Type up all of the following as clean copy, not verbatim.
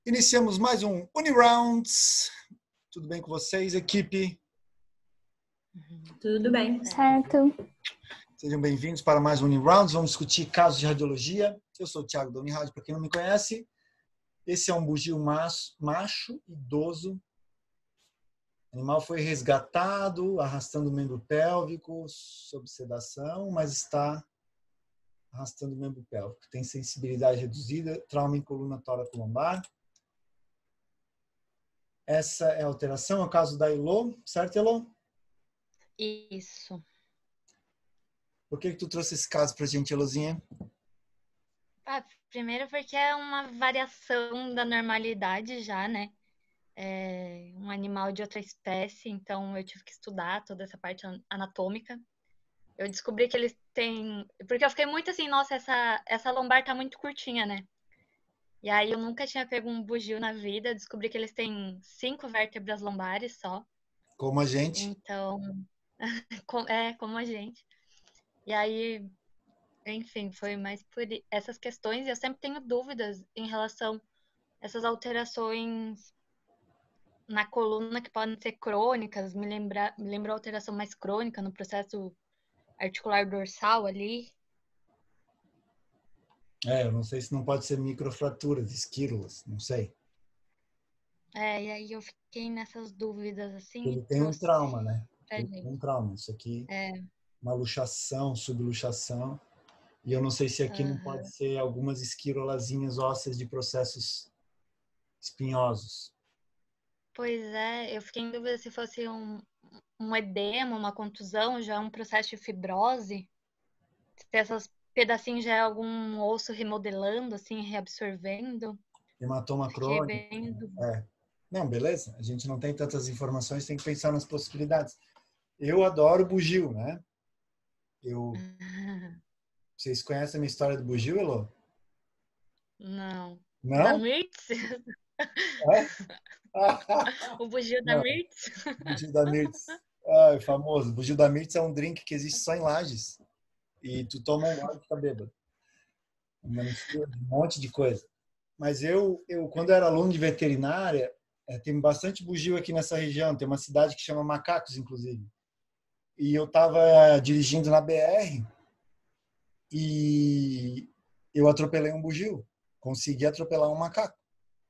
Iniciamos mais um Unirounds. Tudo bem com vocês, equipe? Tudo bem. Certo. Sejam bem-vindos para mais um Unirounds. Vamos discutir casos de radiologia. Eu sou o Thiago da Unirádio, para quem não me conhece. Esse é um bugio macho idoso. O animal foi resgatado, arrastando o membro pélvico, sob sedação, mas está arrastando o membro pélvico. Tem sensibilidade reduzida, trauma em coluna tóraco-lombar. Essa é a alteração, é o caso da Elô, certo, Elô? Isso. Por que tu trouxe esse caso pra gente, Elôzinha? Primeiro porque é uma variação da normalidade já, né? É um animal de outra espécie, então eu tive que estudar toda essa parte anatômica. Eu descobri que eles têm... Porque eu fiquei muito assim, nossa, essa lombar tá muito curtinha, né? E aí eu nunca tinha pego um bugio na vida, descobri que eles têm 5 vértebras lombares só. Como a gente. Então, como a gente. E aí, enfim, foi mais por essas questões. E eu sempre tenho dúvidas em relação a essas alterações na coluna que podem ser crônicas. Me lembrou alteração mais crônica no processo articular dorsal ali. Eu não sei se não pode ser microfraturas, esquírulas, não sei. E aí eu fiquei nessas dúvidas, assim. Ele tem um trauma, né? Ele gente. tem um trauma. Isso aqui, uma luxação, subluxação. E eu não sei se aqui não pode ser algumas esquirolazinhas ósseas de processos espinhosos. Pois é, eu fiquei em dúvida se fosse um edema, uma contusão, já um processo de fibrose. Se essas pedacinhos já é algum osso remodelando, assim, reabsorvendo. Hematoma crônico. Não, beleza. A gente não tem tantas informações, tem que pensar nas possibilidades. Eu adoro bugio, né? Vocês conhecem a minha história do bugio, Elô? Não. Não? Da Mirtz? O bugio da Não. Mirtz? Bugio da Mirtz. Famoso. Bugio da Mirtz é um drink que existe só em Lages. E tu toma um gole e fica bêbado. Uma mistura de um monte de coisa. Mas eu quando era aluno de veterinária, tem bastante bugio aqui nessa região. Tem uma cidade que chama Macacos, inclusive. E eu estava dirigindo na BR e eu atropelei um bugio. Consegui atropelar um macaco.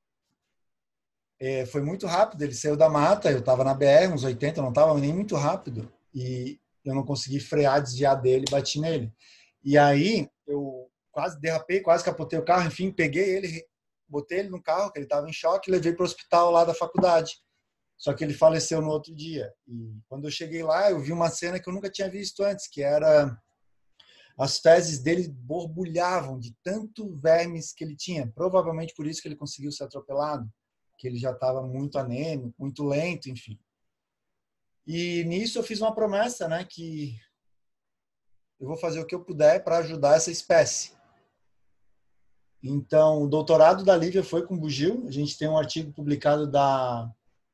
Foi muito rápido, ele saiu da mata, eu estava na BR, uns 80, não estava nem muito rápido. E eu não consegui frear, desviar dele, bati nele. E aí eu quase derrapei, quase capotei o carro, enfim, peguei ele, botei ele no carro, que ele estava em choque, e levei para o hospital lá da faculdade. Só que ele faleceu no outro dia. E quando eu cheguei lá, eu vi uma cena que eu nunca tinha visto antes, que era as fezes dele borbulhavam de tanto vermes que ele tinha. Provavelmente por isso que ele conseguiu ser atropelado, que ele já estava muito anêmico, muito lento, enfim. E nisso eu fiz uma promessa, né, que eu vou fazer o que eu puder para ajudar essa espécie. Então, o doutorado da Lívia foi com bugio. A gente tem um artigo publicado da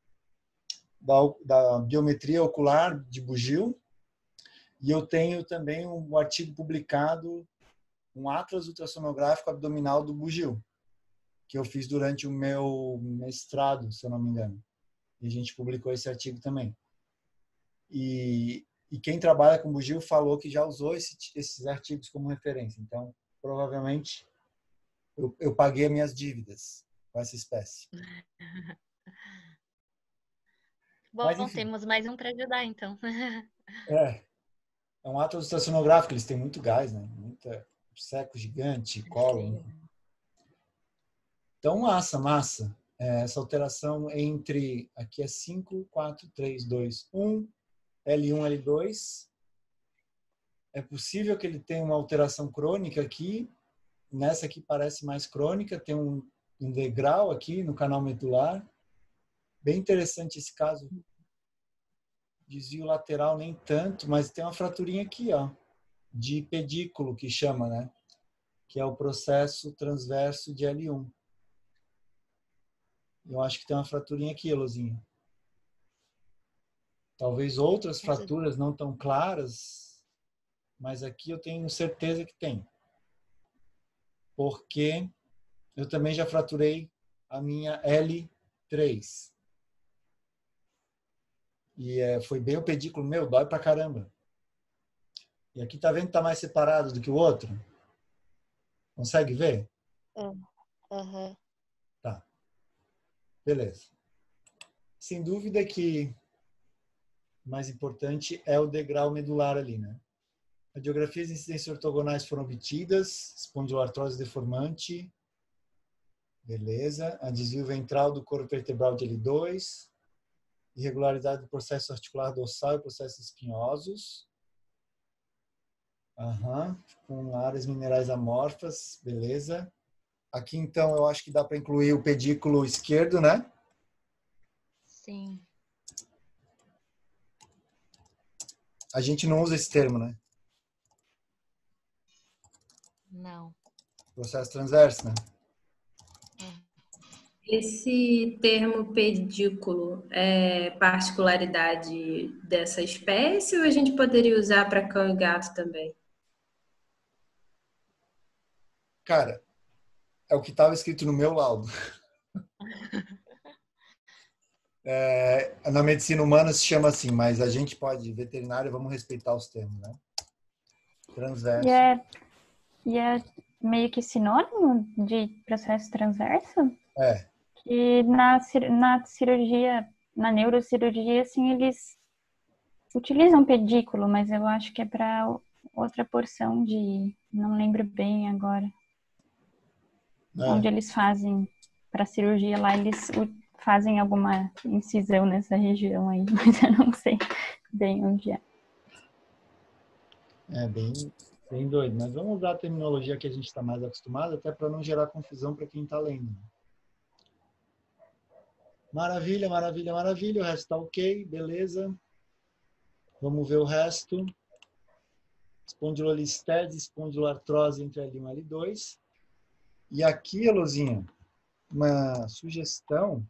biometria ocular de bugio. E eu tenho também um artigo publicado, um atlas ultrassonográfico abdominal do bugio, que eu fiz durante o meu mestrado, se eu não me engano. E a gente publicou esse artigo também. E quem trabalha com bugio falou que já usou esses artigos como referência. Então, provavelmente, eu paguei as minhas dívidas com essa espécie. Bom, mas, temos mais um para ajudar, então. É um atlas ultrassonográfico, eles têm muito gás, né? Muita seco gigante, colo. Então, massa. Essa alteração entre, aqui é 5, 4, 3, 2, 1, L1, L2. É possível que ele tenha uma alteração crônica aqui. Nessa aqui parece mais crônica, tem um degrau aqui no canal medular. Bem interessante esse caso. Desvio lateral nem tanto, mas tem uma fraturinha aqui, ó, de pedículo, que chama, né? Que é o processo transverso de L1. Eu acho que tem uma fraturinha aqui, Elozinha. Talvez outras fraturas não tão claras, mas aqui eu tenho certeza que tem. Porque eu também já fraturei a minha L3. E foi bem o pedículo meu, dói pra caramba. E aqui tá vendo que tá mais separado do que o outro? Consegue ver? Uhum. Tá. Beleza. Sem dúvida que o mais importante é o degrau medular ali, né? Radiografias de incidência ortogonais foram obtidas, espondiloartrose deformante, beleza. A desvio ventral do corpo vertebral de L2, irregularidade do processo articular dorsal e processos espinhosos, com áreas minerais amorfas, beleza. Aqui, então, eu acho que dá para incluir o pedículo esquerdo, né? Sim. A gente não usa esse termo, né? Não. Processo transverso, né? Esse termo pedículo é particularidade dessa espécie ou a gente poderia usar para cão e gato também? Cara, é o que estava escrito no meu laudo. Na medicina humana se chama assim, mas a gente pode, veterinário, vamos respeitar os termos, né? Transverso. E é meio que sinônimo de processo transverso? É. Que na cirurgia, na neurocirurgia, assim, eles utilizam pedículo, mas eu acho que é para outra porção de... Não lembro bem agora. Onde eles fazem, para cirurgia lá, eles fazem alguma incisão nessa região aí, mas eu não sei bem onde é. É bem doido, mas vamos usar a terminologia que a gente está mais acostumado, até para não gerar confusão para quem está lendo. Maravilha, maravilha, maravilha. O resto está ok, beleza. Vamos ver o resto. Espondilolistese, espondiloartrose entre L1 e L2. E aqui, Elozinha, uma sugestão.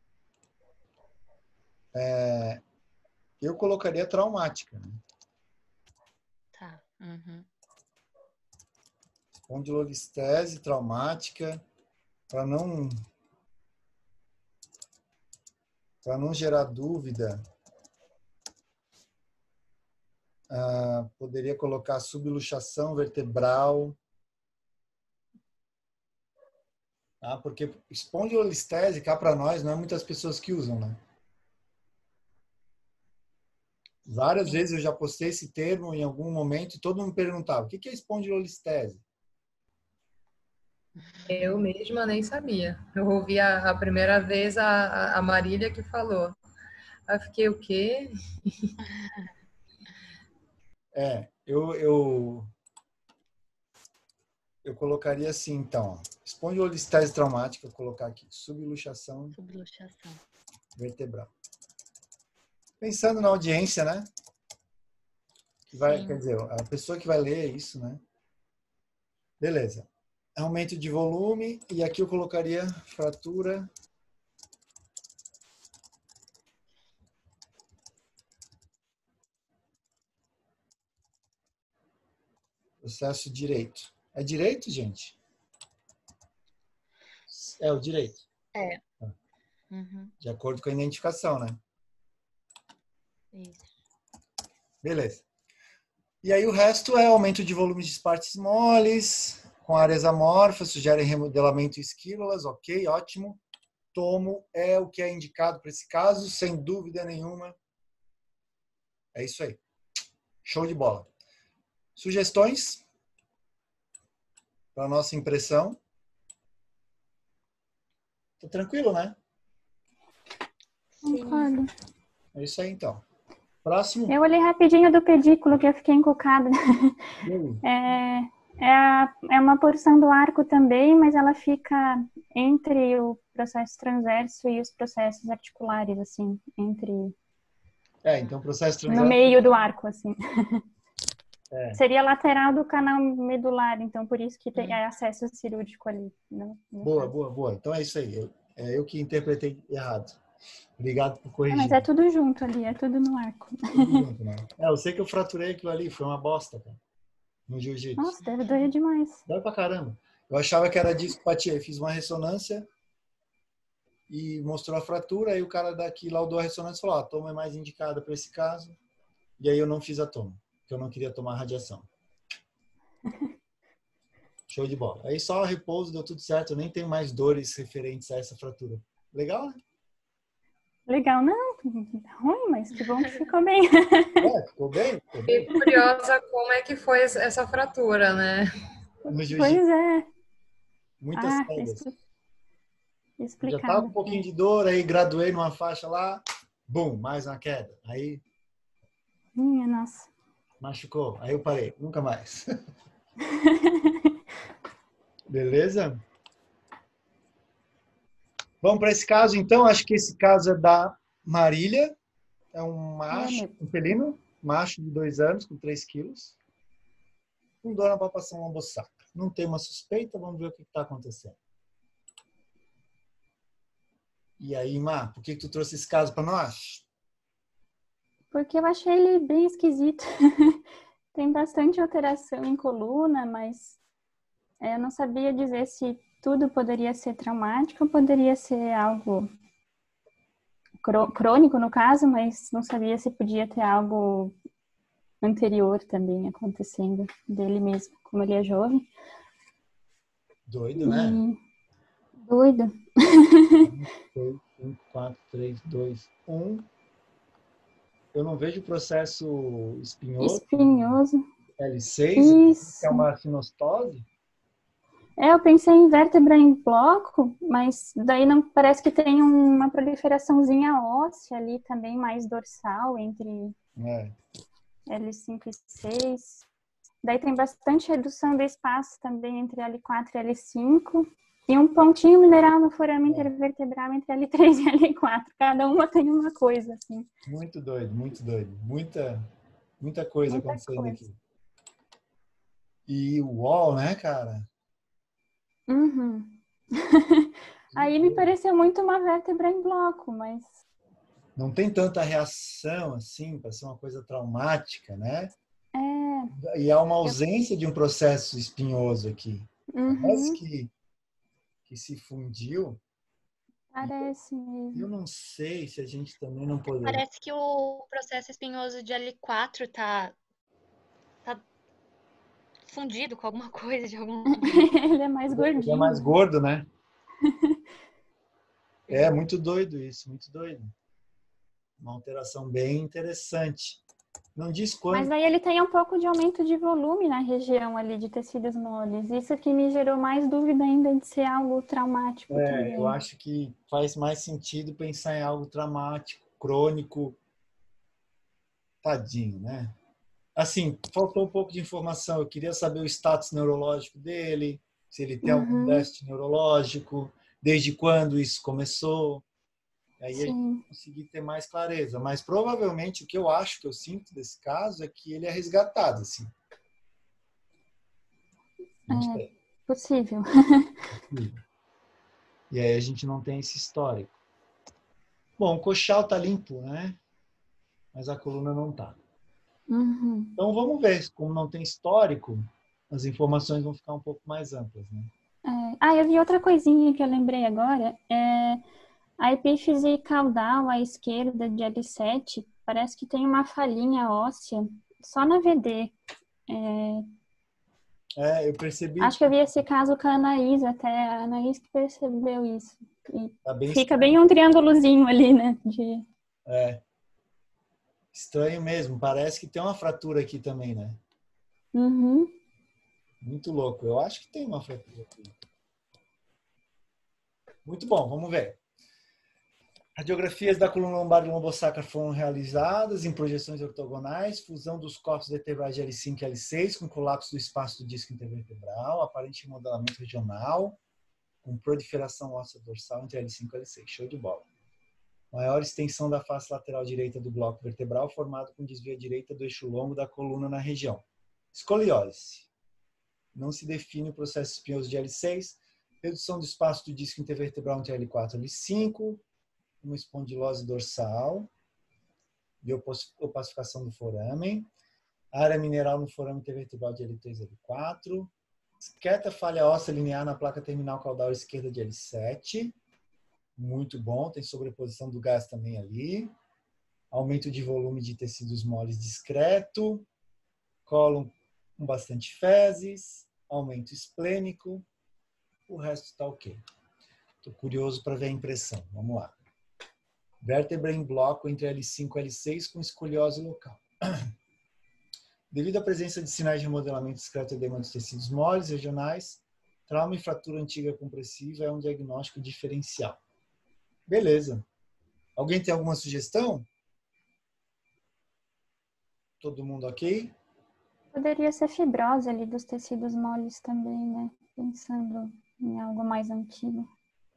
Eu colocaria traumática. Né? Tá. Uhum. Espondilolistese traumática, para não gerar dúvida, poderia colocar subluxação vertebral, tá? Porque espondilolistese, cá para nós, não é muitas pessoas que usam, né? Várias vezes eu já postei esse termo em algum momento e todo mundo me perguntava, o que é espondilolistese? Eu mesma nem sabia. Eu ouvi a primeira vez a Marília que falou. Aí eu fiquei, o quê? Eu colocaria assim, então. Espondilolistese traumática, vou colocar aqui. Subluxação vertebral. Pensando na audiência, né? Quer dizer, a pessoa que vai ler isso, né? Beleza. Aumento de volume. E aqui eu colocaria fratura. Processo direito. É direito, gente? É o direito. É. Uhum. De acordo com a identificação, né? Isso. Beleza. E aí o resto é aumento de volumes de partes moles, com áreas amorfas, sugerem remodelamento esquívolas, ok, ótimo. Tomo é o que é indicado para esse caso, sem dúvida nenhuma. É isso aí. Show de bola. Sugestões para nossa impressão? Tá tranquilo, né? Concordo. É isso aí, então. Próximo. Eu olhei rapidinho do pedículo que eu fiquei encucada. É uma porção do arco também, mas ela fica entre o processo transverso e os processos articulares, assim, entre... Então o processo transverso... No meio do arco, assim. Seria lateral do canal medular, então por isso que tem acesso cirúrgico ali. Boa. Então é isso aí. Eu que interpretei errado. Obrigado por corrigir. Mas é tudo junto ali, é tudo no arco. Tudo junto, né? Eu sei que eu fraturei aquilo ali, foi uma bosta, cara. No jiu-jitsu. Nossa, deve doer demais. Dói pra caramba. Eu achava que era discopatia. Eu fiz uma ressonância, e mostrou a fratura. Aí o cara daqui laudou a ressonância e falou: a toma é mais indicada para esse caso. E aí eu não fiz a toma, porque eu não queria tomar radiação. Show de bola. Aí só repouso, deu tudo certo. Eu nem tenho mais dores referentes a essa fratura. Legal, né? Legal, não, ruim, mas que bom que ficou bem. Ficou bem? Ficou bem. Fiquei curiosa como é que foi essa fratura, né? No jiu-jitsu, Pois é. muitas séries. Já Explicado. tava com um pouquinho de dor, aí graduei numa faixa lá, bum, mais uma queda. Aí Minha nossa. machucou. Aí eu parei, nunca mais. Beleza? Vamos para esse caso, então. Acho que esse caso é da Marília. É um macho, um felino, macho de 2 anos, com 3 quilos. Com dor na palpação lombosacra. Não tem uma suspeita, vamos ver o que está acontecendo. E aí, Má, por que tu trouxe esse caso para nós? Porque eu achei ele bem esquisito. Tem bastante alteração em coluna, mas eu não sabia dizer se tudo poderia ser traumático ou poderia ser algo crônico, no caso, mas não sabia se podia ter algo anterior também acontecendo dele mesmo, como ele é jovem. Doido, né? Doido. 2, 5, 4, 3, 2, 1. Eu não vejo processo espinhoso. Espinhoso. L6, Isso. que é uma sinostose. Eu pensei em vértebra em bloco, mas daí não parece que tem uma proliferaçãozinha óssea ali também, mais dorsal entre L5 e 6. Daí tem bastante redução do espaço também entre L4 e L5. E um pontinho mineral no forame intervertebral entre L3 e L4. Cada uma tem uma coisa, assim. Muito doido, muito doido. Muita coisa acontecendo aqui. E o UOL, né, cara? Uhum. Aí me pareceu muito uma vértebra em bloco, mas... Não tem tanta reação, assim, para ser uma coisa traumática, né? E há uma ausência de um processo espinhoso aqui. Parece que se fundiu. Parece mesmo. Eu não sei se a gente também não poderia... Parece que o processo espinhoso de L4 tá fundido com alguma coisa de algum... Ele é mais gordinho. Ele é mais gordo, né? É muito doido isso, muito doido. Uma alteração bem interessante. Não diz quando. Mas aí ele tem um pouco de aumento de volume na região ali de tecidos moles. Isso que me gerou mais dúvida ainda de ser algo traumático também. Eu acho que faz mais sentido pensar em algo traumático, crônico. Tadinho, né? Assim, faltou um pouco de informação. Eu queria saber o status neurológico dele, se ele tem algum déficit neurológico, desde quando isso começou. Aí a gente conseguir ter mais clareza. Mas provavelmente o que eu acho que eu sinto desse caso é que ele é resgatado, assim. Possível. E aí a gente não tem esse histórico. Bom, o coxal tá limpo, né? Mas a coluna não tá. Então vamos ver. Como não tem histórico, as informações vão ficar um pouco mais amplas, né? Eu vi outra coisinha que eu lembrei agora. A epífise caudal à esquerda de L7 parece que tem uma falhinha óssea só na VD. Eu percebi. Acho que eu vi esse caso com a Anaís até. A Anaís que percebeu isso. Tá bem fica estranho. bem um triângulozinho ali, né? Estranho mesmo. Parece que tem uma fratura aqui também, né? Muito louco. Eu acho que tem uma fratura aqui. Muito bom, vamos ver. Radiografias da coluna lombar e lombosacra foram realizadas em projeções ortogonais, fusão dos corpos vertebrais de L5 e L6 com colapso do espaço do disco intervertebral, aparente modelamento regional, com proliferação óssea dorsal entre L5 e L6. Show de bola. Maior extensão da face lateral direita do bloco vertebral, formado com desvio à direita do eixo longo da coluna na região. Escoliose. Não se define o processo espinhoso de L6, redução do espaço do disco intervertebral entre L4 e L5, uma espondilose dorsal e opacificação do foramen, área mineral no forame intervertebral de L3 e L4, quieta falha óssea linear na placa terminal caudal esquerda de L7, muito bom, tem sobreposição do gás também ali. Aumento de volume de tecidos moles discreto. Cólon com bastante fezes. Aumento esplênico. O resto está ok. Estou curioso para ver a impressão. Vamos lá. Vértebra em bloco entre L5 e L6 com escoliose local. Devido à presença de sinais de remodelamento discreto e edema dos tecidos moles regionais, trauma e fratura antiga compressiva é um diagnóstico diferencial. Beleza. Alguém tem alguma sugestão? Todo mundo ok? Poderia ser fibrose ali dos tecidos moles também, né? Pensando em algo mais antigo.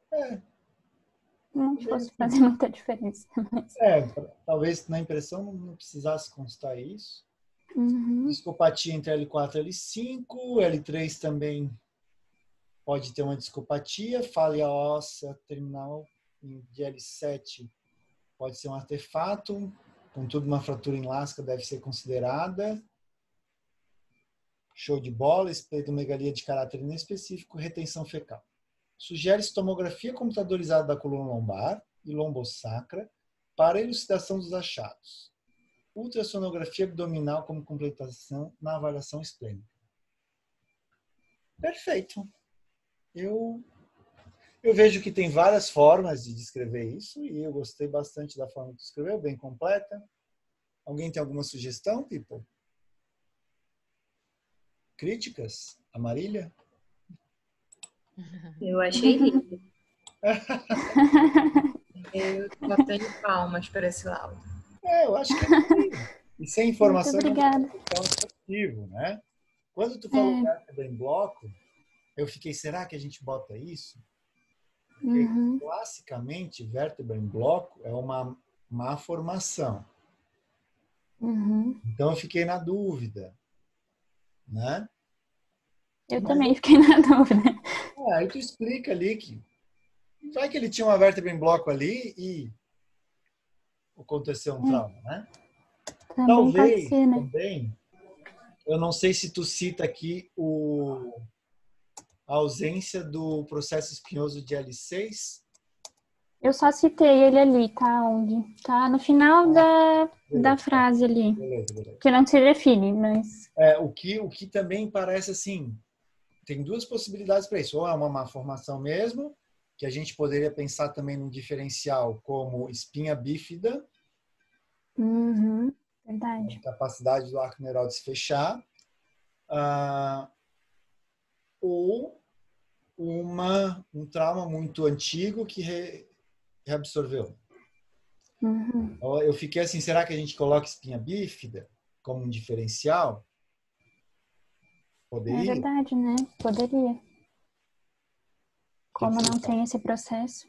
Não fosse fazer muita diferença. Mas... talvez na impressão não precisasse constar isso. Uhum. Discopatia entre L4 e L5. L3 também pode ter uma discopatia. Falha óssea terminal de L7 pode ser um artefato. Contudo, uma fratura em lasca deve ser considerada. Show de bola. Esplenomegalia de caráter inespecífico. Retenção fecal. Sugere-se tomografia computadorizada da coluna lombar e lombosacra para elucidação dos achados. Ultrassonografia abdominal como completação na avaliação esplênica. Perfeito. Eu vejo que tem várias formas de descrever isso e eu gostei bastante da forma que escreveu, bem completa. Alguém tem alguma sugestão, people? Críticas? A Marília? Eu achei lindo. Eu só tenho palmas para esse laudo. Eu acho que é lindo. E sem informação Muito não obrigada. é atrativo, né? Quando tu falou vértebra em bloco, eu fiquei, será que a gente bota isso? Porque, classicamente, vértebra em bloco é uma má formação. Então, eu fiquei na dúvida, né? Eu também fiquei na dúvida. Aí tu explica ali que vai que ele tinha uma vértebra em bloco ali e aconteceu um trauma, né? Também Talvez, pode ser, né? também, eu não sei se tu cita aqui a ausência do processo espinhoso de L6. Eu só citei ele ali, tá? Onde? Tá no final da frase ali. Beleza. Que não se define, mas... O que também parece assim, tem duas possibilidades para isso. Ou é uma má formação mesmo, que a gente poderia pensar também num diferencial como espinha bífida, Verdade. capacidade do arco neural de se fechar, ou um trauma muito antigo que reabsorveu. Eu fiquei assim, será que a gente coloca espinha bífida como um diferencial? Poderia? É verdade, né? Poderia. Como não tem esse processo.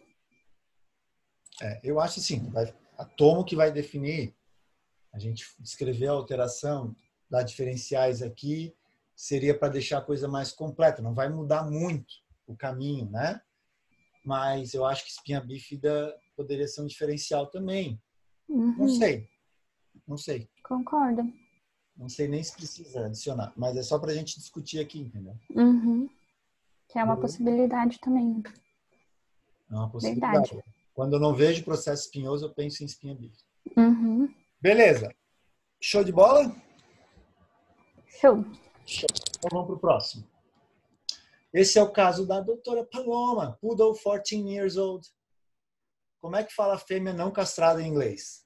Eu acho assim, a tomo que vai definir, a gente descrever a alteração, dar diferenciais aqui, seria para deixar a coisa mais completa. Não vai mudar muito o caminho, né? Mas eu acho que espinha bífida poderia ser um diferencial também. Não sei. Concordo. Não sei nem se precisa adicionar, mas é só para a gente discutir aqui, entendeu? Que é uma possibilidade também. É uma possibilidade. Verdade. Quando eu não vejo processo espinhoso, eu penso em espinha bífida. Uhum. Beleza. Show de bola? Show. Então vamos para o próximo. Esse é o caso da doutora Paloma, Poodle 14 years old. Como é que fala fêmea não castrada em inglês?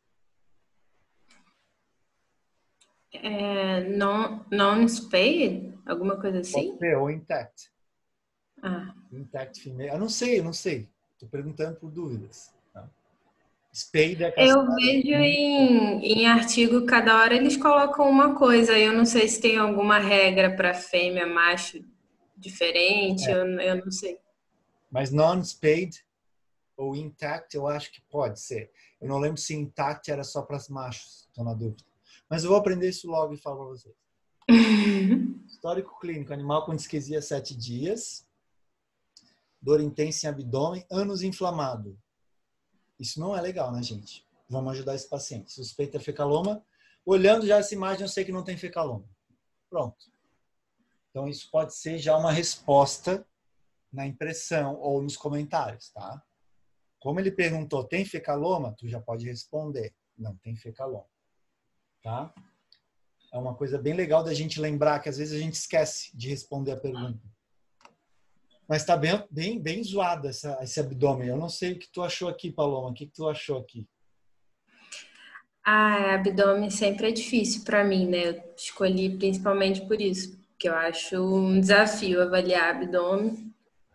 Non-spayed? Alguma coisa assim? Pode ser, ou intact. Ah. Intact female. Eu não sei. Estou perguntando por dúvidas. Tá? Spayed é castrada. Eu vejo em artigo, cada hora eles colocam uma coisa. Eu não sei se tem alguma regra para fêmea, macho diferente. Eu não sei. Mas non-spayed ou intact, eu acho que pode ser. Eu não lembro se intact era só para os machos. Estou na dúvida. Mas eu vou aprender isso logo e falo para vocês. Histórico clínico. Animal com disquesia 7 dias. Dor intensa em abdômen. Ânus inflamado. Isso não é legal, né, gente? Vamos ajudar esse paciente. Suspeita fecaloma. Olhando já essa imagem, eu sei que não tem fecaloma. Pronto. Então, isso pode ser já uma resposta na impressão ou nos comentários, tá? Como ele perguntou, tem fecaloma? Tu já pode responder, não tem fecaloma. Tá? É uma coisa bem legal da gente lembrar, que às vezes a gente esquece de responder a pergunta. Mas está bem zoada esse abdômen. Eu não sei o que tu achou aqui, Paloma. O que tu achou aqui? Abdômen sempre é difícil para mim, né? Eu escolhi principalmente por isso, porque eu acho um desafio avaliar abdômen.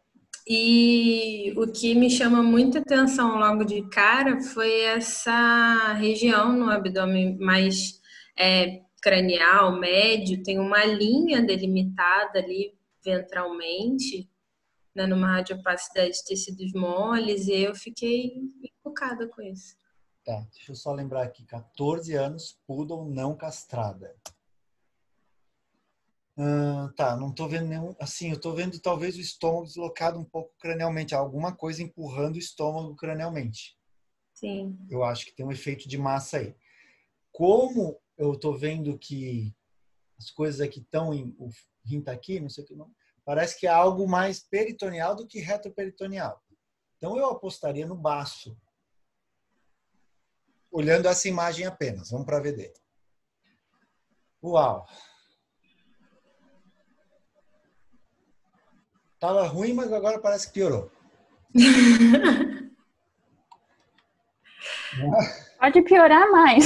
E o que me chama muita atenção logo de cara foi essa região no abdômen mais cranial, médio, tem uma linha delimitada ali ventralmente, né, numa radiopacidade de tecidos moles, e eu fiquei encucada com isso. Tá, deixa eu só lembrar aqui, 14 anos, poodle não castrada. Tá, não tô vendo nenhum, assim, eu tô vendo talvez o estômago deslocado um pouco cranialmente, alguma coisa empurrando o estômago cranialmente. Sim. Eu acho que tem um efeito de massa aí. Como eu tô vendo que as coisas aqui estão o rim tá aqui, não sei o que não, parece que é algo mais peritoneal do que retroperitoneal. Então eu apostaria no baço. Olhando essa imagem apenas, vamos para a VD. Uau! Tava ruim, mas agora parece que piorou. Pode piorar mais.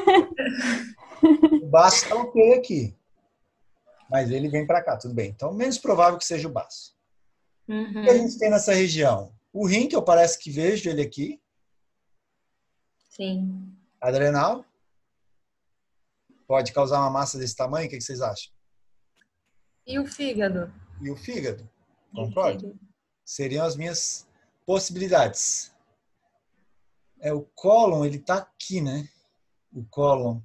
O baço está ok aqui. Mas ele vem para cá, tudo bem. Então, menos provável que seja o baço. O que a gente tem nessa região? O rim, que eu parece que vejo ele aqui. Sim. Adrenal. Pode causar uma massa desse tamanho, o que vocês acham? E o fígado? E o fígado? Concordo? Seriam as minhas possibilidades. O cólon, ele tá aqui, né? O cólon.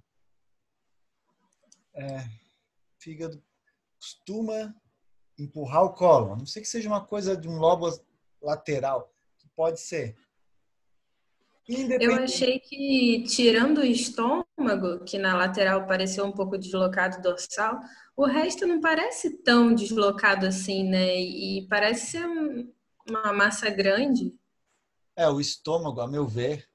Fígado costuma empurrar o cólon. A não sei que seja uma coisa de um lobo lateral. Que pode ser. Eu achei que, tirando o estômago, que na lateral pareceu um pouco deslocado dorsal, o resto não parece tão deslocado assim, né? E parece ser uma massa grande. O estômago, a meu ver,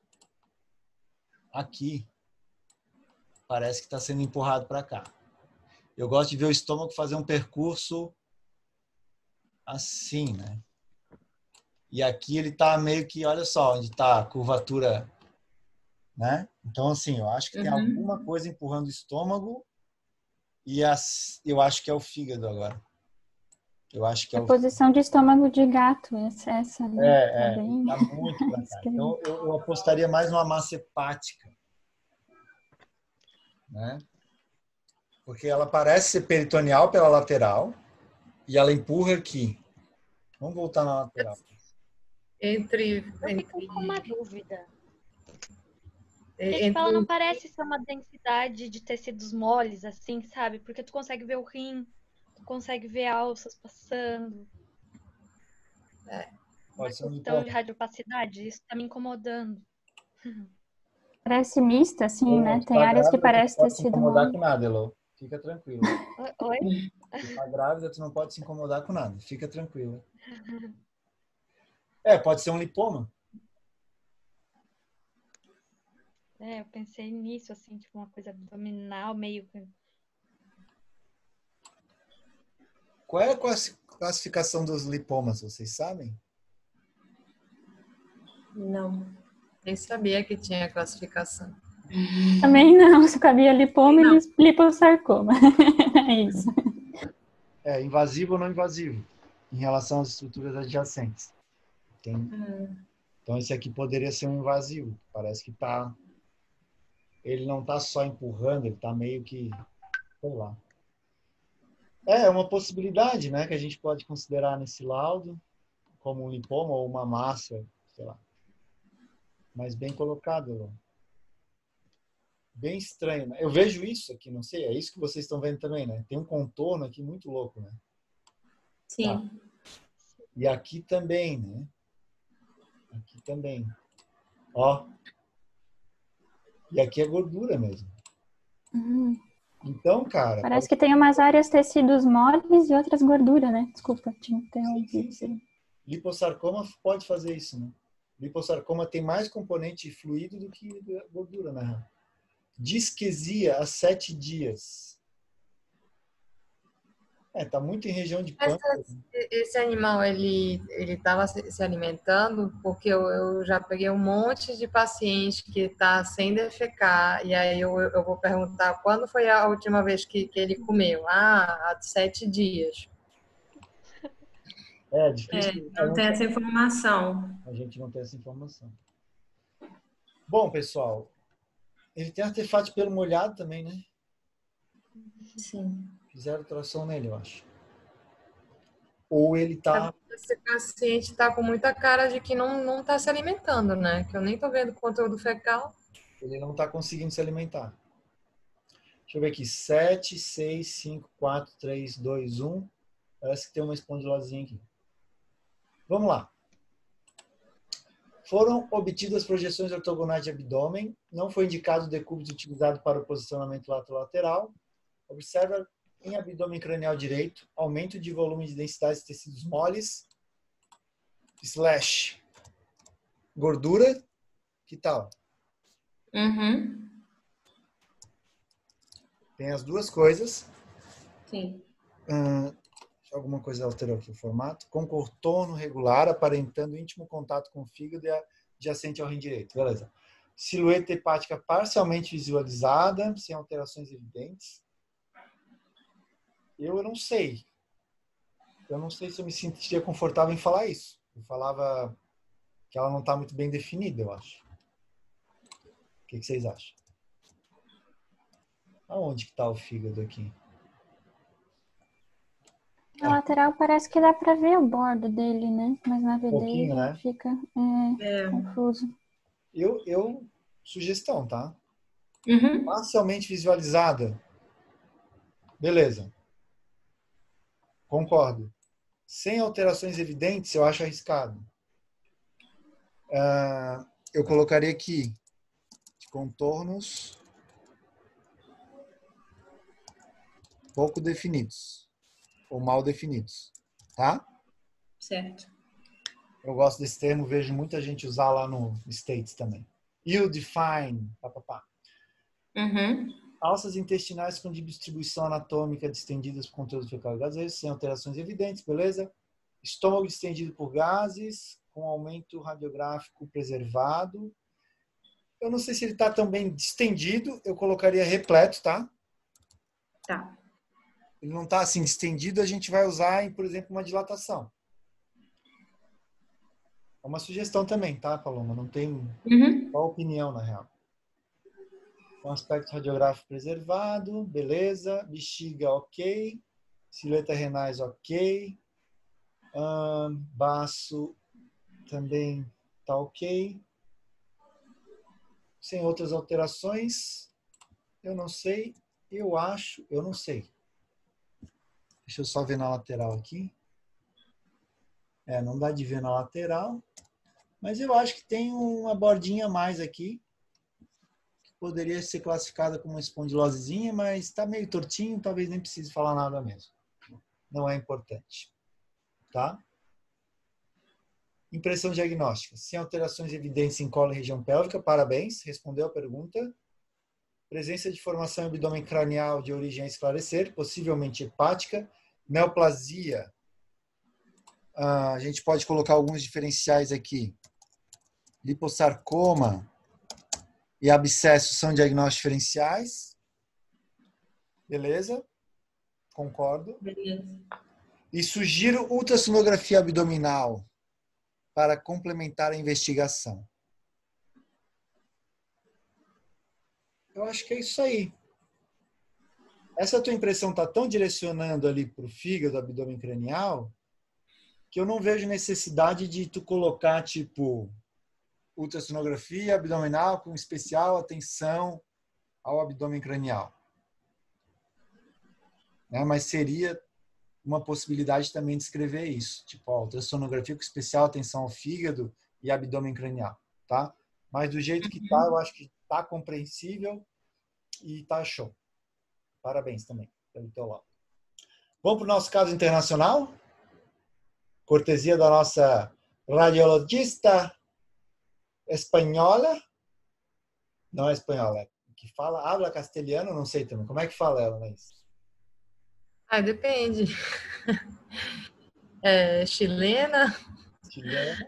aqui, parece que está sendo empurrado para cá. Eu gosto de ver o estômago fazer um percurso assim, né? E aqui ele está meio que, olha só, onde está a curvatura, né? Então, assim, eu acho que tem alguma coisa empurrando o estômago e eu acho que é o fígado agora. Eu acho que é a posição de estômago de gato, essa né? Tá muito pra cá. Então, eu apostaria mais numa massa hepática, né? Porque ela parece ser peritoneal pela lateral e ela empurra aqui. Vamos voltar na lateral. Eu fico com uma dúvida. Ela não parece ser uma densidade de tecidos moles, assim, sabe? Porque tu consegue ver o rim, tu consegue ver alças passando. Pode ser uma questão de radiopacidade, isso tá me incomodando. Parece mista, assim, né? Tem áreas que parece ter sido... Não pode se incomodar com nada, Elô. Fica tranquila. Oi? Se tá grávida, tu não pode se incomodar com nada. Fica tranquila. Pode ser um lipoma. Eu pensei nisso, assim, tipo uma coisa abdominal, meio... Qual é a classificação dos lipomas, vocês sabem? Não. Nem sabia que tinha classificação. Também não, só cabia lipoma e lipossarcoma. É isso. Invasivo ou não invasivo, em relação às estruturas adjacentes. Então, esse aqui poderia ser um invasivo. Parece que tá... Ele não tá só empurrando, ele tá meio que... Sei lá. É uma possibilidade, né, que a gente pode considerar nesse laudo como um lipoma ou uma massa, sei lá. Mas bem colocado, Elô. Bem estranho, né? Eu vejo isso aqui, não sei, é isso que vocês estão vendo também, né? Tem um contorno aqui muito louco, né? Sim. Tá. E aqui também, né? Aqui também. Ó. E aqui é gordura mesmo. Então, cara... Parece que tem umas áreas tecidos moles e outras gorduras, né? Desculpa, te interrompi. Sim. Lipossarcoma pode fazer isso, né? Lipossarcoma tem mais componente fluido do que gordura, né? Disquesia a 7 dias. Tá muito em região de pâncreas. Esse animal, ele estava se alimentando, porque eu já peguei um monte de paciente que está sem defecar, e aí eu vou perguntar quando foi a última vez que ele comeu? Há 7 dias. É difícil. Não tem essa informação. A gente não tem essa informação. Bom, pessoal, ele tem artefato de pelo molhado também, né? Sim. Fizeram ultrassom nele, eu acho. Ou ele tá... Esse paciente está com muita cara de que não está se alimentando, né? Que eu nem tô vendo conteúdo fecal. Ele não tá conseguindo se alimentar. Deixa eu ver aqui. 7, 6, 5, 4, 3, 2, 1. Parece que tem uma espondilosinha aqui. Vamos lá. Foram obtidas projeções ortogonais de abdômen. Não foi indicado o decúbito utilizado para o posicionamento lateral. Observa em abdômen cranial direito, aumento de volume de densidade de tecidos moles, / gordura. Que tal? Uhum. Tem as duas coisas. Sim. Alguma coisa alterou aqui o formato. Com contorno regular, aparentando íntimo contato com o fígado e adjacente ao rim direito. Beleza. Silhueta hepática parcialmente visualizada, sem alterações evidentes. Eu não sei. Eu não sei se eu me sentiria confortável em falar isso. Eu falava que ela não está muito bem definida, eu acho. O que vocês acham? Aonde que está o fígado aqui? Na lateral parece que dá pra ver o bordo dele, né? Mas na Pouquinho, videira né? fica confuso. Sugestão, tá? Uhum. Parcialmente visualizada. Beleza. Concordo. Sem alterações evidentes, eu acho arriscado. Eu colocaria aqui contornos pouco definidos ou mal definidos, tá? Certo. Eu gosto desse termo, vejo muita gente usar lá no States também. Ill-defined, papapá. Uhum. Alças intestinais com distribuição anatômica distendidas por conteúdo fecal e gaseoso, sem alterações evidentes, beleza? Estômago distendido por gases, com aumento radiográfico preservado. Eu não sei se ele está tão bem distendido, eu colocaria repleto, tá? Tá. Ele não está assim distendido, a gente vai usar em, por exemplo, uma dilatação. É uma sugestão também, tá, Paloma? Não tem qual opinião, na real. Um aspecto radiográfico preservado, beleza. Bexiga, ok. Silhueta renais, ok. Baço também tá ok. Sem outras alterações. Eu não sei. Eu acho. Eu não sei. Deixa eu só ver na lateral aqui. Não dá de ver na lateral. Mas eu acho que tem uma bordinha a mais aqui. Poderia ser classificada como uma espondilosezinha, mas está meio tortinho, talvez nem precise falar nada mesmo. Não é importante. Tá? Impressão diagnóstica. Sem alterações evidentes em colo e região pélvica, parabéns, respondeu a pergunta. Presença de formação em abdômen cranial de origem a esclarecer, possivelmente hepática. Neoplasia. A gente pode colocar alguns diferenciais aqui. Lipossarcoma e abscesso são diagnósticos diferenciais. Beleza? Concordo. Beleza. E sugiro ultrassonografia abdominal para complementar a investigação. Eu acho que é isso aí. Essa tua impressão está tão direcionando ali para o fígado, abdômen cranial, que eu não vejo necessidade de tu colocar, tipo, ultrassonografia abdominal com especial atenção ao abdômen cranial. Mas seria uma possibilidade também de escrever isso. Tipo, ultrassonografia com especial atenção ao fígado e abdômen cranial. Tá? Mas do jeito que tá, eu acho que tá compreensível e tá show. Parabéns também pelo teu lado. Vamos para o nosso caso internacional? Cortesia da nossa radiologista espanhola, não é espanhola, é que fala, habla castelhano, não sei também. Como é que fala ela, Anaís? Depende. Chilena? Chilena.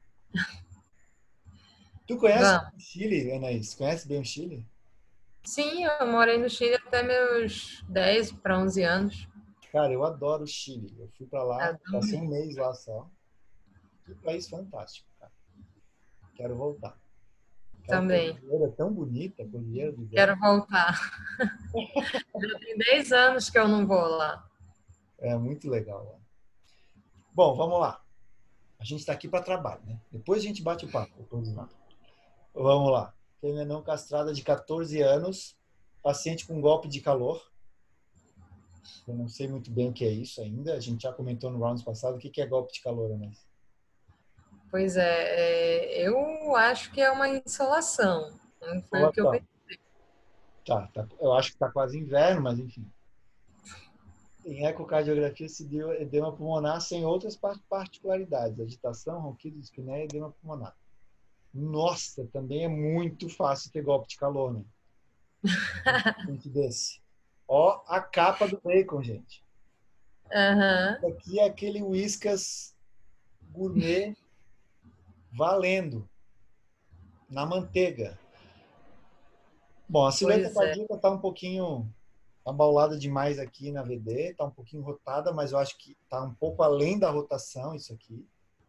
Tu conhece Vamos. o Chile, Anaís? Conhece bem o Chile? Sim, eu morei no Chile até meus 10 para 11 anos. Cara, eu adoro o Chile. Eu fui para lá, passei Adoro. um mês lá só. Que país fantástico, cara. Quero voltar. Aquela Também. cordilheira tão bonita, a Cordilheira dos Quero Andes. voltar. Já tem 10 anos que eu não vou lá. É muito legal lá. Bom, vamos lá. A gente está aqui para trabalho, né? Depois a gente bate o papo. Depois não. Vamos lá. Fêmea não castrada de 14 anos, paciente com golpe de calor. Eu não sei muito bem o que é isso ainda. A gente já comentou no round passado. O que é golpe de calor, Anés? Pois eu acho que é uma insolação. Foi o que eu pensei. Tá. Eu acho que está quase inverno, mas enfim. Em ecocardiografia se deu edema pulmonar sem outras particularidades. Agitação, ronquido, dispneia e edema pulmonar. Nossa, também é muito fácil ter golpe de calor, né? Gente desse. Ó, a capa do bacon, gente. Aham. Isso aqui é aquele Whiskas gourmet valendo na manteiga. Bom, a silhueta Pois é. cardíaca está um pouquinho abaulada demais aqui na VD, está um pouquinho rotada, mas eu acho que está um pouco além da rotação isso aqui.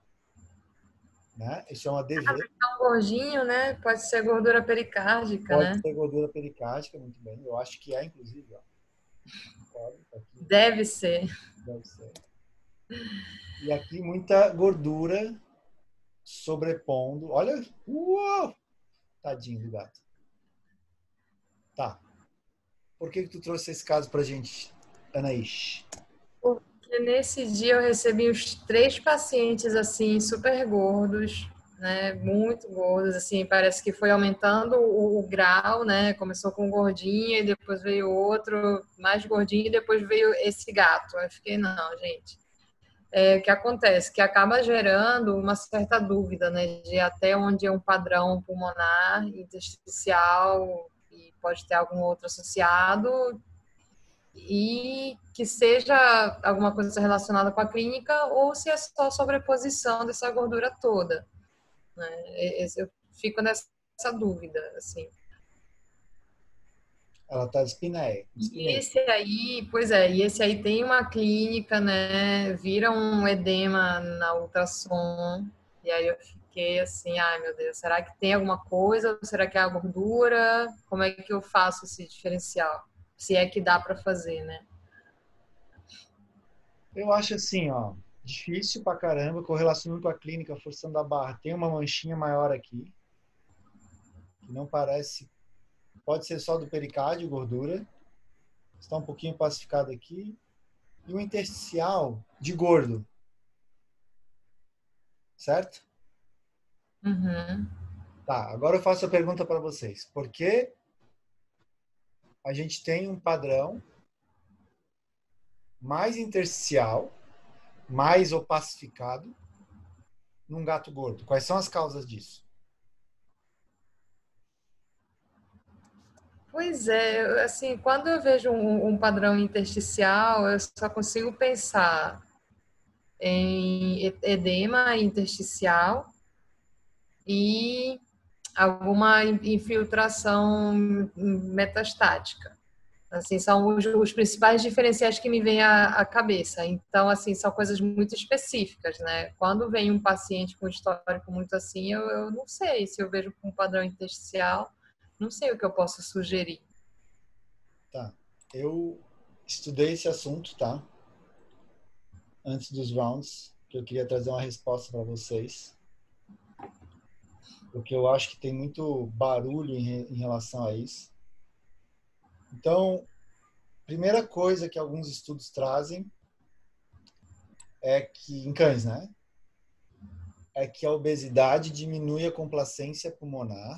Né? Isso é uma DV. Um gordinho, né? Pode ser gordura pericárdica, Pode né? ser gordura pericárdica, muito bem. Eu acho que é, inclusive. Ó. Pode, tá aqui. Deve ser. Deve ser. E aqui muita gordura sobrepondo. Olha, uau! Tadinho do gato. Tá. Por que tu trouxe esse caso pra gente, Anaís? Porque nesse dia eu recebi os 3 pacientes assim super gordos, né? Muito gordos, assim, parece que foi aumentando o grau, né? Começou com um gordinho e depois veio outro mais gordinho e depois veio esse gato. Aí eu fiquei, não, gente. O que acontece? Que acaba gerando uma certa dúvida, né? De até onde é um padrão pulmonar, intersticial e pode ter algum outro associado e que seja alguma coisa relacionada com a clínica ou se é só sobreposição dessa gordura toda, né? Eu fico nessa dúvida, assim. Ela tá de espinéia. E esse aí, pois é, e esse aí tem uma clínica, né? Vira um edema na ultrassom, e aí eu fiquei assim, ai meu Deus, será que tem alguma coisa? Será que é a gordura? Como é que eu faço esse diferencial? Se é que dá para fazer, né? Eu acho assim, ó, difícil pra caramba, correlacionando com a clínica, forçando a barra. Tem uma manchinha maior aqui, que não parece, pode ser só do pericárdio, gordura. Está um pouquinho pacificado aqui. E o intersticial de gordo. Certo? Uhum. Tá, agora eu faço a pergunta para vocês. Por que a gente tem um padrão mais intersticial, mais opacificado num gato gordo? Quais são as causas disso? Pois é, assim, quando eu vejo um padrão intersticial, eu só consigo pensar em edema intersticial e alguma infiltração metastática. Assim, são os principais diferenciais que me vêm à cabeça. Então, assim, são coisas muito específicas, né? Quando vem um paciente com histórico muito assim, eu não sei se eu vejo um padrão intersticial, não sei o que eu posso sugerir. Tá. Eu estudei esse assunto, tá? Antes dos rounds, que eu queria trazer uma resposta para vocês. Porque eu acho que tem muito barulho em relação a isso. Então, primeira coisa que alguns estudos trazem é que, em cães, né? É que a obesidade diminui a complacência pulmonar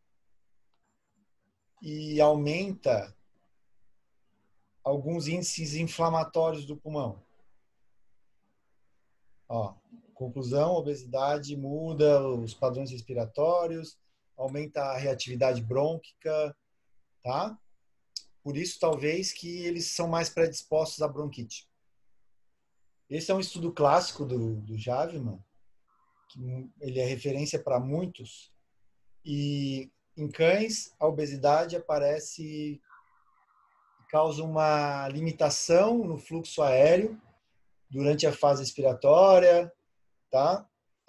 e aumenta alguns índices inflamatórios do pulmão. Ó, Conclusão, obesidade muda os padrões respiratórios, aumenta a reatividade brônquica, tá? Por isso, talvez, que eles são mais predispostos à bronquite. Esse é um estudo clássico do Javiman, que ele é referência para muitos. E em cães, a obesidade aparece, causa uma limitação no fluxo aéreo durante a fase respiratória, tá?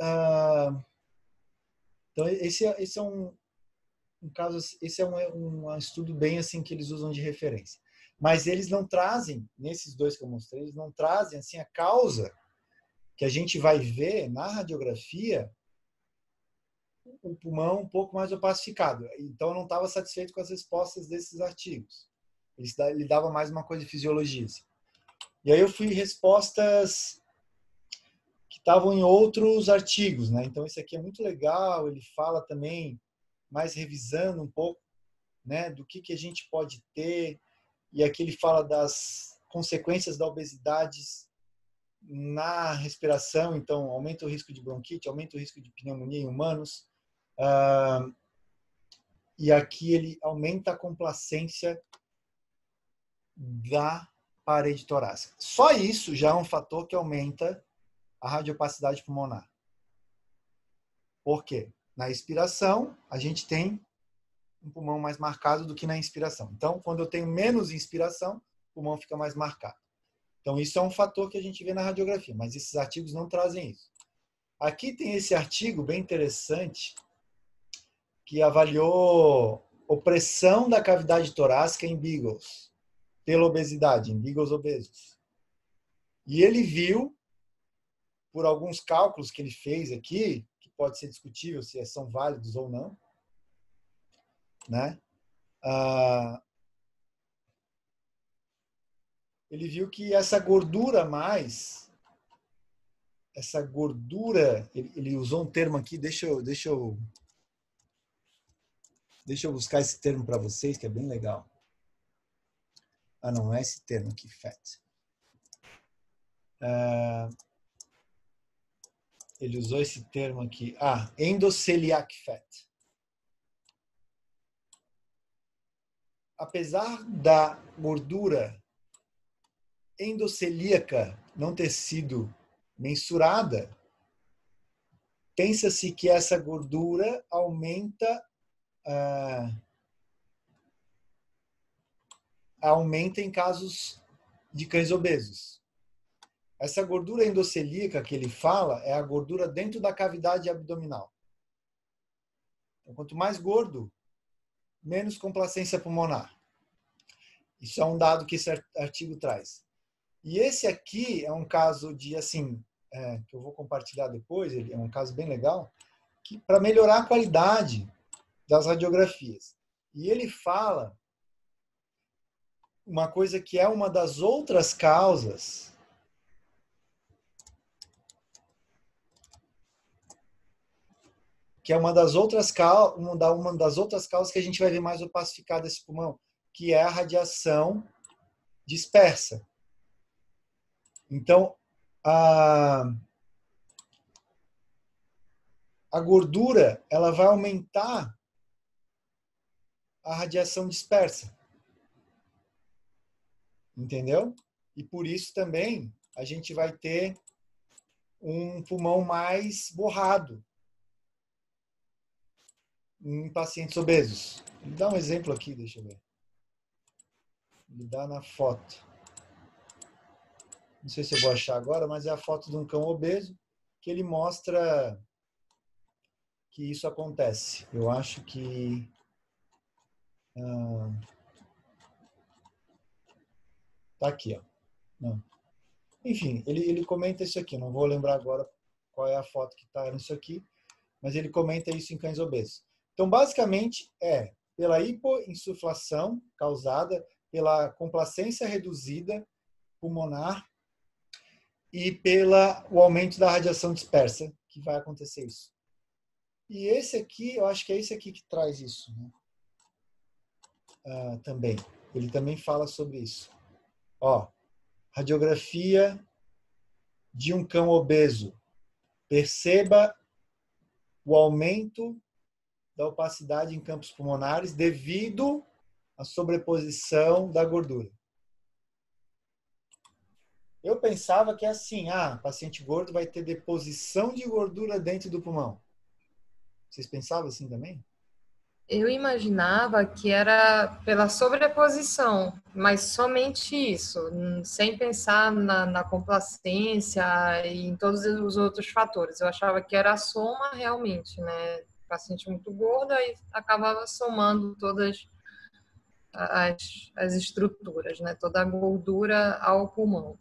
Então, esse é um caso, esse é um estudo bem assim que eles usam de referência. Mas eles não trazem, nesses dois que eu mostrei, eles não trazem assim a causa que a gente vai ver na radiografia o pulmão um pouco mais opacificado. Então, eu não estava satisfeito com as respostas desses artigos. Ele dava mais uma coisa de fisiologia. Assim. E aí eu fui respostas que estavam em outros artigos, né? Então, esse aqui é muito legal, ele fala também, mais revisando um pouco, né, do que a gente pode ter, e aqui ele fala das consequências da obesidade na respiração, então aumenta o risco de bronquite, aumenta o risco de pneumonia em humanos, e aqui ele aumenta a complacência da parede torácica. Só isso já é um fator que aumenta a radiopacidade pulmonar. Por quê? Na expiração, a gente tem um pulmão mais marcado do que na inspiração. Então, quando eu tenho menos inspiração, o pulmão fica mais marcado. Então, isso é um fator que a gente vê na radiografia, mas esses artigos não trazem isso. Aqui tem esse artigo bem interessante que avaliou opressão da cavidade torácica em beagles pela obesidade, em beagles obesos. E ele viu, por alguns cálculos que ele fez aqui, que pode ser discutível se são válidos ou não, né? Ele viu que essa gordura ele usou um termo aqui, deixa eu buscar esse termo para vocês, que é bem legal. Não é esse termo aqui, fat. Ele usou esse termo aqui. Endoceliac fat. Apesar da gordura endocelíaca não ter sido mensurada, pensa-se que essa gordura aumenta em casos de cães obesos. Essa gordura endocelíaca que ele fala é a gordura dentro da cavidade abdominal. Então, quanto mais gordo, menos complacência pulmonar. Isso é um dado que esse artigo traz. E esse aqui é um caso de, assim, que eu vou compartilhar depois, ele é um caso bem legal, que para melhorar a qualidade das radiografias. E ele fala uma coisa que é uma das outras causas uma das outras causas que a gente vai ver mais opacificada esse pulmão, que é a radiação dispersa. Então, a gordura, ela vai aumentar a radiação dispersa. Entendeu? E por isso também a gente vai ter um pulmão mais borrado em pacientes obesos. Ele dá um exemplo aqui, deixa eu ver. Ele dá na foto. Não sei se eu vou achar agora, mas é a foto de um cão obeso que ele mostra que isso acontece. Eu acho que... tá aqui, ó. Não. Enfim, ele comenta isso aqui. Não vou lembrar agora qual é a foto que está nisso aqui, mas ele comenta isso em cães obesos. Então, basicamente, é pela hipoinsuflação causada pela complacência reduzida pulmonar e o aumento da radiação dispersa que vai acontecer isso. E esse aqui, eu acho que é esse aqui que traz isso, né? Também. Ele também fala sobre isso. Ó, radiografia de um cão obeso Perceba o aumento da opacidade em campos pulmonares devido à sobreposição da gordura. Eu pensava que é assim, paciente gordo vai ter deposição de gordura dentro do pulmão. Vocês pensavam assim também? Eu imaginava que era pela sobreposição, mas somente isso, sem pensar na complacência e em todos os outros fatores. Eu achava que era a soma realmente, né? Paciente muito gordo, aí acabava somando todas as estruturas, né? Toda a gordura ao pulmão.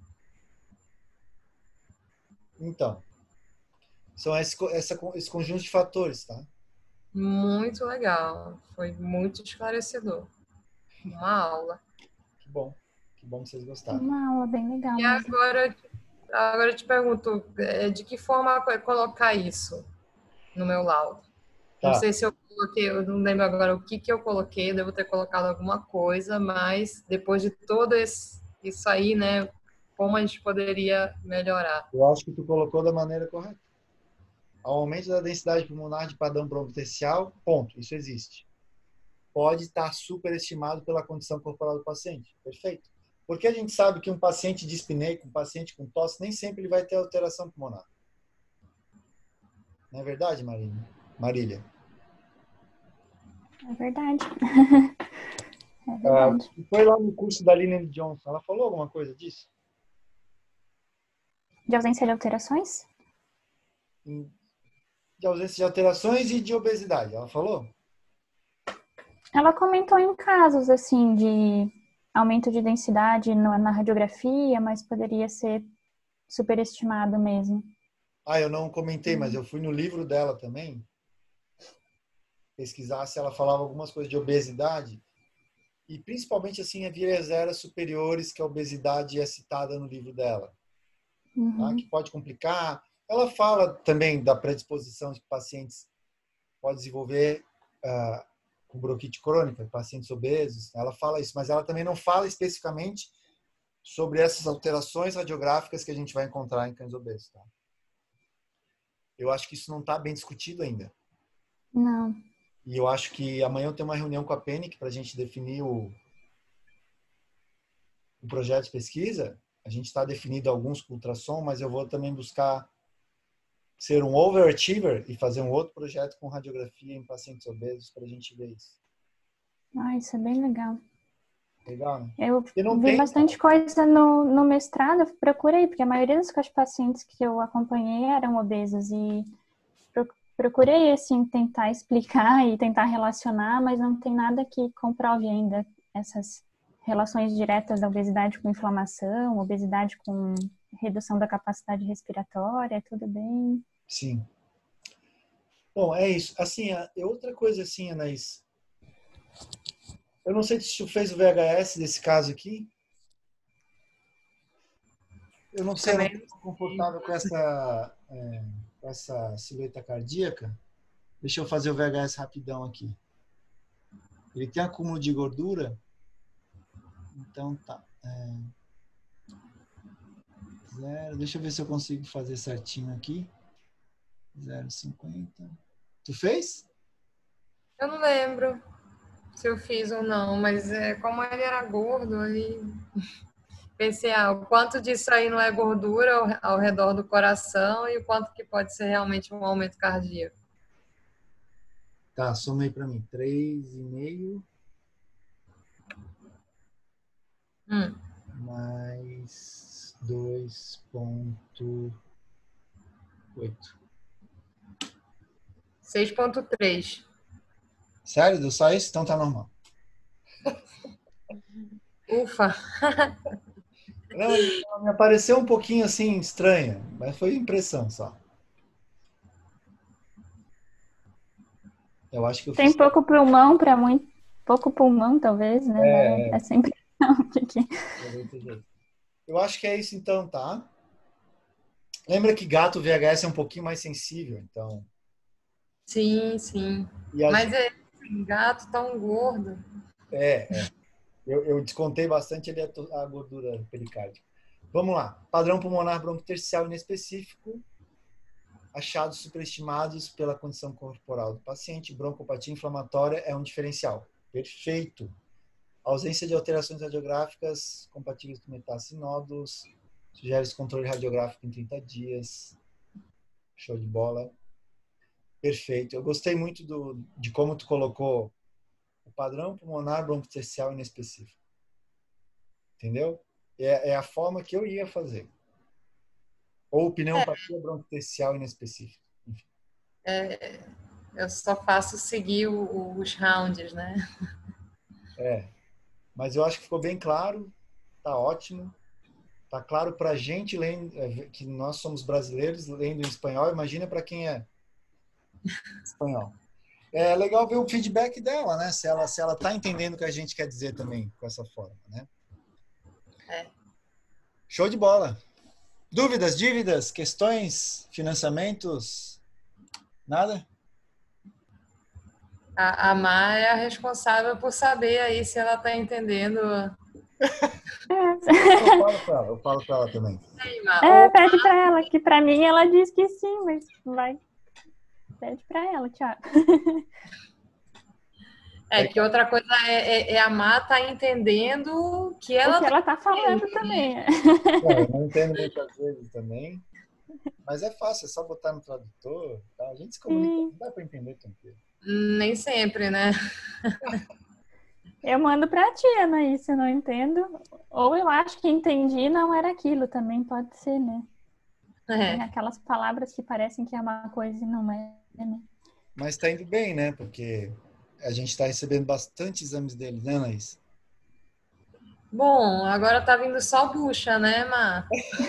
Então, são esse conjunto de fatores, tá? Muito legal, foi muito esclarecedor. Uma aula. Que bom que vocês gostaram. Uma aula bem legal E mesmo. agora eu te pergunto, de que forma colocar isso no meu laudo? Não sei se eu coloquei, eu não lembro agora o que eu coloquei, eu devo ter colocado alguma coisa, mas depois de todo isso aí, né, como a gente poderia melhorar? Eu acho que tu colocou da maneira correta. Ao aumento da densidade pulmonar de padrão broncotercial, ponto, isso existe. Pode estar superestimado pela condição corporal do paciente. Perfeito. Porque a gente sabe que um paciente dispneico, um paciente com tosse, nem sempre ele vai ter alteração pulmonar. Não é verdade, Marília? É verdade. É verdade. Foi lá no curso da Lilian Johnson, ela falou alguma coisa disso? De ausência de alterações? De ausência de alterações e de obesidade, ela falou? Ela comentou em casos, assim, de aumento de densidade na radiografia, mas poderia ser superestimado mesmo. Eu não comentei, mas eu fui no livro dela também pesquisar se ela falava algumas coisas de obesidade e principalmente assim, vias aéreas superiores, que a obesidade é citada no livro dela, tá? Que pode complicar. Ela fala também da predisposição de pacientes pode desenvolver com bronquite crônica, pacientes obesos. Ela fala isso, mas ela também não fala especificamente sobre essas alterações radiográficas que a gente vai encontrar em cães obesos. Tá? Eu acho que isso não está bem discutido ainda. Não. E eu acho que amanhã eu tenho uma reunião com a PENIC para a gente definir o projeto de pesquisa. A gente está definindo alguns com ultrassom, mas eu vou também buscar ser um overachiever e fazer um outro projeto com radiografia em pacientes obesos para a gente ver isso. Isso é bem legal. Legal, né? Eu vi bastante coisa no mestrado, eu procurei, porque a maioria dos pacientes que eu acompanhei eram obesos e procurei, assim, tentar explicar e tentar relacionar, mas não tem nada que comprove ainda essas relações diretas da obesidade com inflamação, obesidade com redução da capacidade respiratória, tudo bem. Sim. Bom, é isso. Assim, outra coisa assim, Anaís. Eu não sei se tu fez o VHS desse caso aqui. Eu não sei, eu não estou confortável com essa silhueta cardíaca. Deixa eu fazer o VHS rapidão aqui. Ele tem acúmulo de gordura. Então tá. Zero. Deixa eu ver se eu consigo fazer certinho aqui. 0,50. Tu fez? Eu não lembro se eu fiz ou não, mas como ele era gordo, aí pensei, o quanto disso aí não é gordura ao redor do coração e o quanto que pode ser realmente um aumento cardíaco. Tá, somei para mim. 3,5 mais 2,8. 6,3. Sério? Deu só isso? Então tá normal. Ufa! Não, me apareceu um pouquinho assim estranha, mas foi impressão só. Eu acho que eu Tem pouco pulmão para muito. Pouco pulmão, talvez, né? É sempre. Eu acho que é isso então, tá? Lembra que gato VHS é um pouquinho mais sensível, então. Sim, sim. Mas gato tão gordo. Eu descontei bastante ali a gordura pericárdica. Vamos lá. Padrão pulmonar broncotercial inespecífico. achados superestimados pela condição corporal do paciente. Broncopatia inflamatória é um diferencial. Perfeito. Ausência de alterações radiográficas compatíveis com metástase e nódulos. Sugere esse controle radiográfico em 30 dias. Show de bola. Perfeito. Eu gostei muito de como tu colocou o padrão pulmonar broncotercial inespecífico. Entendeu? É a forma que eu ia fazer. Ou pneumopatia broncotercial inespecífica. Enfim. Eu só faço seguir os rounds, né? Mas eu acho que ficou bem claro. Tá ótimo. Tá claro pra gente que nós somos brasileiros lendo em espanhol. Imagina para quem é espanhol. É legal ver o feedback dela, né? Se ela tá entendendo o que a gente quer dizer também com essa forma, né? Show de bola. Dúvidas, dívidas, questões, financiamentos? Nada? A Má é a responsável por saber aí se ela está entendendo. Eu falo pra ela também. Aí, Má. Pede pra ela, que pra mim ela diz que sim, mas vai. Pede pra ela, Thiago. Que outra coisa é a Má tá entendendo que ela o que ela tá falando também. Eu não entendo muitas vezes também. Mas é fácil, é só botar no tradutor. Tá? A gente se comunica, não dá para entender tranquilo. Nem sempre, né? Eu mando pra ti, Anaís, se eu não entendo. Ou eu acho que entendi, não era aquilo, também pode ser, né? Tem aquelas palavras que parecem que é uma coisa e não é, né? Mas tá indo bem, né? Porque a gente tá recebendo bastante exames deles, né, Anaís? Bom, agora tá vindo só bucha, né, Má?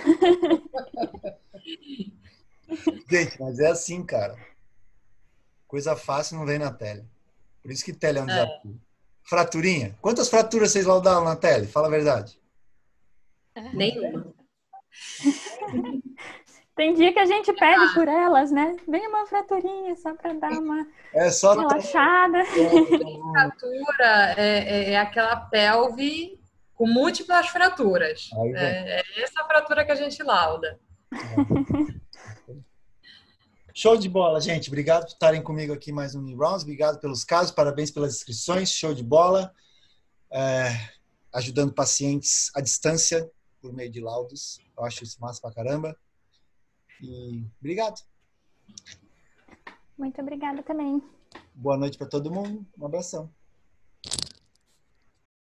Gente, mas é assim, cara. Coisa fácil não vem na tele. Por isso que tele é um desafio. Fraturinha. Quantas fraturas vocês laudaram na tele? Fala a verdade. Nenhuma. Tem dia que a gente pede por elas, né? Vem uma fraturinha só pra dar uma relaxada. Fratura é aquela pelve com múltiplas fraturas. É essa fratura que a gente lauda. Show de bola, gente. Obrigado por estarem comigo aqui mais um Rounds. Obrigado pelos casos, parabéns pelas inscrições. Show de bola. Ajudando pacientes à distância por meio de laudos. Eu acho isso massa pra caramba. E obrigado. Muito obrigada também. Boa noite para todo mundo. Um abração.